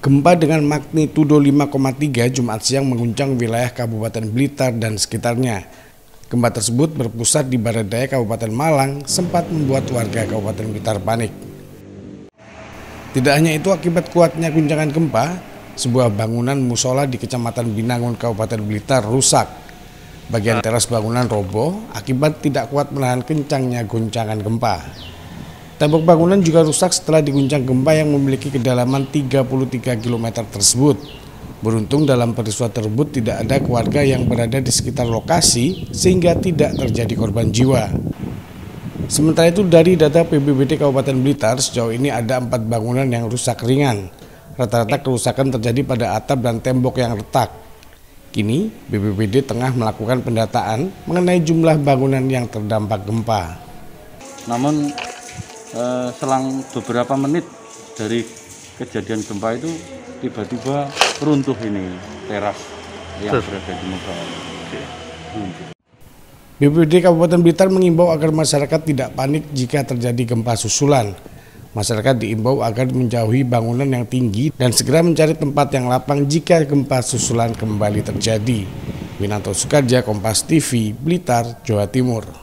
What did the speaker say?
Gempa dengan magnitudo 5,3 Jumat siang mengguncang wilayah Kabupaten Blitar dan sekitarnya. Gempa tersebut berpusat di barat daya Kabupaten Malang, sempat membuat warga Kabupaten Blitar panik. Tidak hanya itu, akibat kuatnya guncangan gempa, sebuah bangunan musola di Kecamatan Binangun, Kabupaten Blitar rusak. Bagian teras bangunan roboh akibat tidak kuat menahan kencangnya guncangan gempa. Tembok bangunan juga rusak setelah diguncang gempa yang memiliki kedalaman 33 km tersebut. Beruntung dalam peristiwa tersebut tidak ada keluarga yang berada di sekitar lokasi sehingga tidak terjadi korban jiwa. Sementara itu dari data BPBD Kabupaten Blitar, sejauh ini ada 4 bangunan yang rusak ringan. Rata-rata kerusakan terjadi pada atap dan tembok yang retak. Kini BPBD tengah melakukan pendataan mengenai jumlah bangunan yang terdampak gempa. Namun selang beberapa menit dari kejadian gempa itu tiba-tiba runtuh ini teras yang berada di muka. BPBD Kabupaten Blitar mengimbau agar masyarakat tidak panik jika terjadi gempa susulan. Masyarakat diimbau agar menjauhi bangunan yang tinggi dan segera mencari tempat yang lapang jika gempa susulan kembali terjadi. Winanto Soekardja, Kompas TV, Blitar, Jawa Timur.